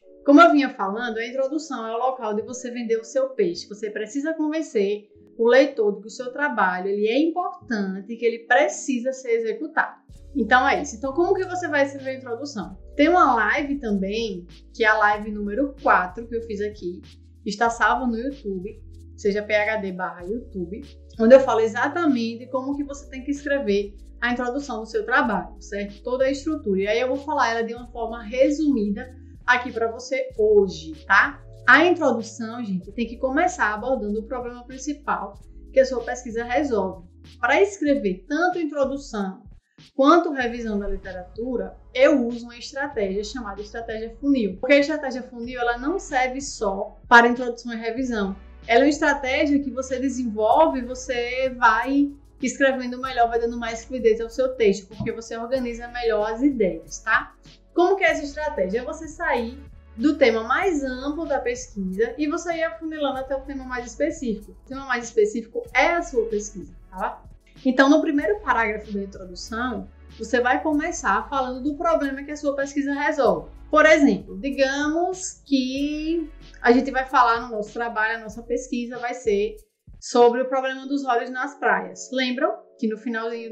Como eu vinha falando, a introdução é o local de você vender o seu peixe. Você precisa convencer o leitor de que o seu trabalho ele é importante e que ele precisa ser executado. Então é isso. Então como que você vai escrever a introdução? Tem uma live também, que é a live número 4 que eu fiz aqui. Está salva no YouTube, seja phd/YouTube, onde eu falo exatamente como que você tem que escrever a introdução do seu trabalho, certo? Toda a estrutura. E aí eu vou falar ela de uma forma resumida aqui para você hoje, tá? A introdução, gente, tem que começar abordando o problema principal que a sua pesquisa resolve. Para escrever tanto introdução quanto revisão da literatura, eu uso uma estratégia chamada estratégia funil. Porque a estratégia funil ela não serve só para introdução e revisão. Ela é uma estratégia que você desenvolve e você vai escrevendo melhor, vai dando mais fluidez ao seu texto, porque você organiza melhor as ideias, tá? Como que é essa estratégia? É você sair do tema mais amplo da pesquisa e você ir afunilando até o tema mais específico. O tema mais específico é a sua pesquisa, tá? Então, no primeiro parágrafo da introdução, você vai começar falando do problema que a sua pesquisa resolve. Por exemplo, digamos que a gente vai falar no nosso trabalho, a nossa pesquisa vai ser sobre o problema dos óleos nas praias. Lembram que no finalzinho de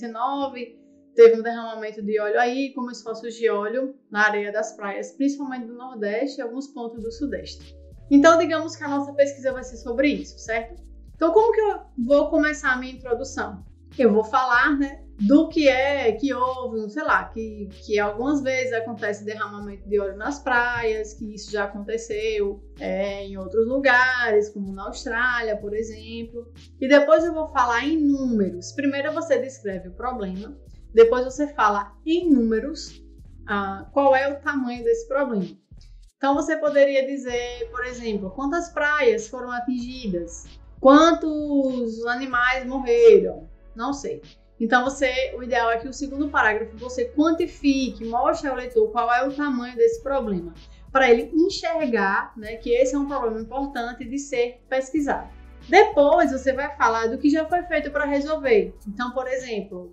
2019 teve um derramamento de óleo aí, começou a surgir óleo na areia das praias, principalmente do Nordeste e alguns pontos do Sudeste. Então, digamos que a nossa pesquisa vai ser sobre isso, certo? Então, como que eu vou começar a minha introdução? Eu vou falar, do que houve, sei lá, que algumas vezes acontece derramamento de óleo nas praias, que isso já aconteceu em outros lugares, como na Austrália, por exemplo. E depois eu vou falar em números. Primeiro você descreve o problema, depois você fala em números qual é o tamanho desse problema. Então você poderia dizer, por exemplo, quantas praias foram atingidas, quantos animais morreram, não sei. Então o ideal é que o segundo parágrafo você quantifique, mostre ao leitor qual é o tamanho desse problema, para ele enxergar que esse é um problema importante de ser pesquisado. Depois você vai falar do que já foi feito para resolver. Então, por exemplo,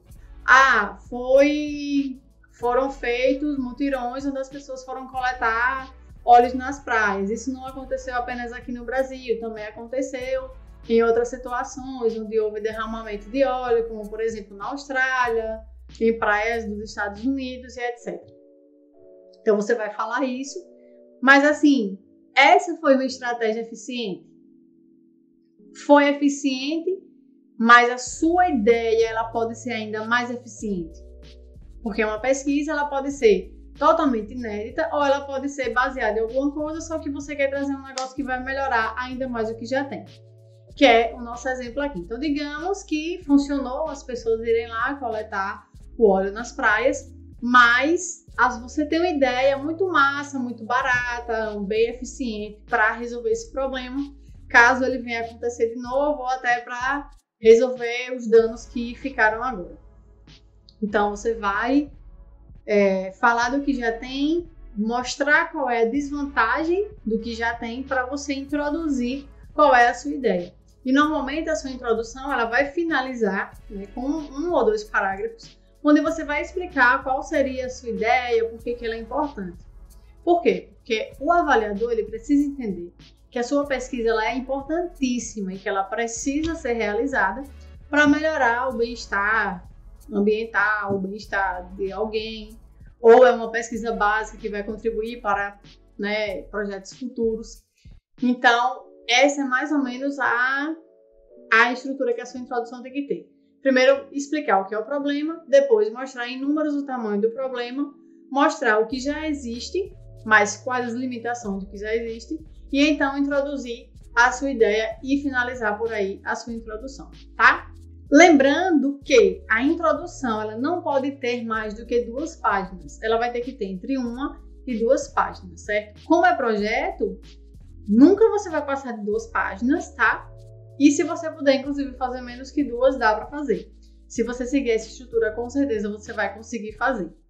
foram feitos mutirões onde as pessoas foram coletar óleos nas praias. Isso não aconteceu apenas aqui no Brasil, também aconteceu em outras situações onde houve derramamento de óleo, como por exemplo na Austrália, em praias dos Estados Unidos e etc. Então você vai falar isso, mas assim, essa foi uma estratégia eficiente? Foi eficiente, mas a sua ideia ela pode ser ainda mais eficiente. Porque uma pesquisa ela pode ser totalmente inédita ou ela pode ser baseada em alguma coisa, só que você quer trazer um negócio que vai melhorar ainda mais o que já tem. Que é o nosso exemplo aqui. Então, digamos que funcionou as pessoas irem lá coletar o óleo nas praias, mas você tem uma ideia muito massa, muito barata, bem eficiente para resolver esse problema, caso ele venha acontecer de novo ou até para resolver os danos que ficaram agora. Então, você vai falar do que já tem, mostrar qual é a desvantagem do que já tem para você introduzir qual é a sua ideia. E normalmente a sua introdução ela vai finalizar com 1 ou 2 parágrafos, onde você vai explicar qual seria a sua ideia, por que ela é importante. Por quê? Porque o avaliador ele precisa entender que a sua pesquisa ela é importantíssima e que ela precisa ser realizada para melhorar o bem-estar ambiental, o bem-estar de alguém, ou é uma pesquisa básica que vai contribuir para projetos futuros. Então, essa é mais ou menos a estrutura que a sua introdução tem que ter. Primeiro, explicar o que é o problema, depois mostrar em números o tamanho do problema, mostrar o que já existe, mas quais as limitações do que já existe, e então introduzir a sua ideia e finalizar por aí a sua introdução, tá? Lembrando que a introdução ela não pode ter mais do que 2 páginas, ela vai ter que ter entre 1 e 2 páginas, certo? Como é projeto, nunca você vai passar de 2 páginas, tá? E se você puder, inclusive, fazer menos que 2, dá para fazer. Se você seguir essa estrutura, com certeza você vai conseguir fazer.